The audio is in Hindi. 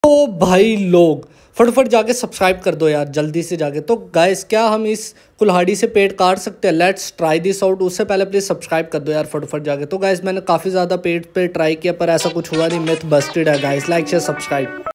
तो भाई लोग फटाफट जाके सब्सक्राइब कर दो यार, जल्दी से जाके। तो गाइस क्या हम इस कुल्हाड़ी से पेट काट सकते हैं? Let's try this out. उससे पहले प्लीज सब्सक्राइब कर दो यार फटाफट जाके। तो गाइस मैंने काफ़ी ज़्यादा पेट पे ट्राई किया पर ऐसा कुछ हुआ नहीं, मिथ बस्टेड है गाइस। Like share subscribe.